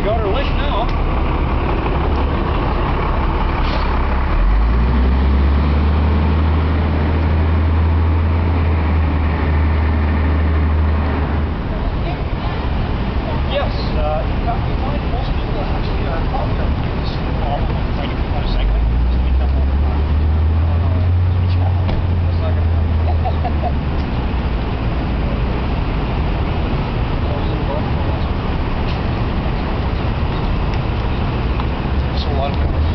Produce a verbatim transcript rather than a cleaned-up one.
got her licked now. Yes, uh, you have to find most people actually are probably on this problem of trying to keep on a Segway. So we come over here. That's not going to happen. A lot of